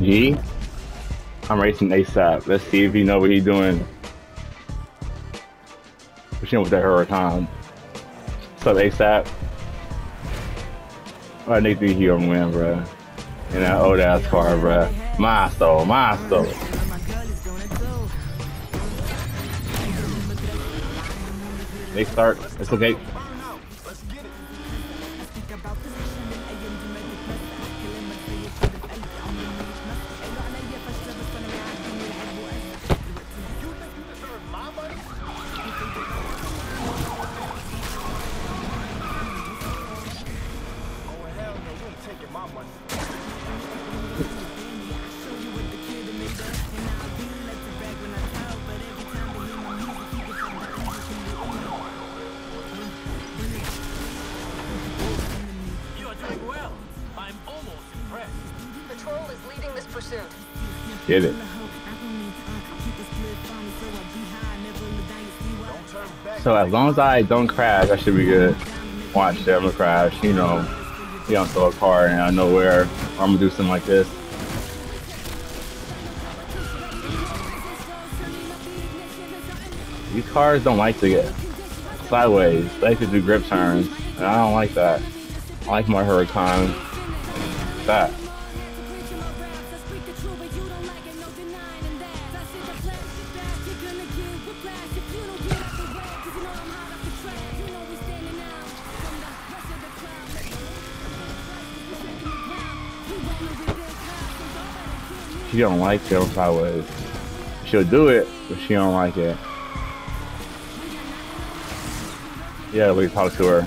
G? I'm racing ASAP. Let's see if you know what he's doing. Pushing with that Huracan. What's up, ASAP? I think the hero win, bro. In that old ass car, bro. Masto. They start. It's okay. Get it. So as long as I don't crash, I should be good. Watch them crash, you know. You don't throw a car and I know where I'm gonna do something like this. These cars don't like to get sideways. They like to do grip turns, and I don't like that. I like my Huracan. That. She don't like going sideways. She'll do it, but she don't like it. Yeah, we talk to her.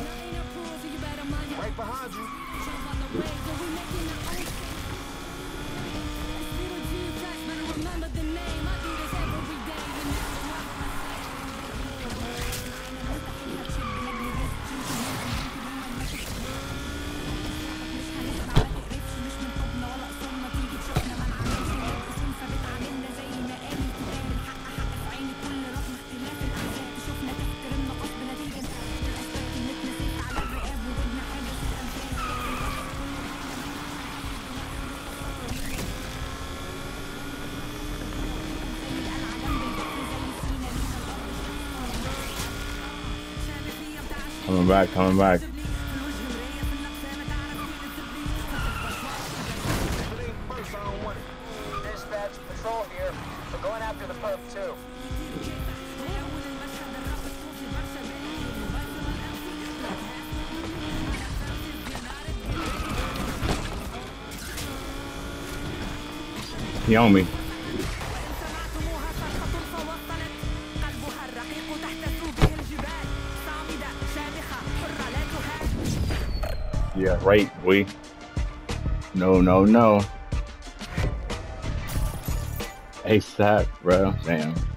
Coming back. Dispatch, patrol here. We're going after the perp too. He on me. Yeah, right, boy. No. ASAP, bro. Damn.